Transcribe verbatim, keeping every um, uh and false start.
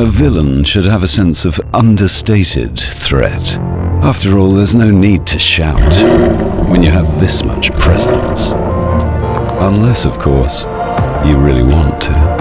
villain should have a sense of understated threat. After all, there's no need to shout when you have this much presence. Unless, of course, you really want to.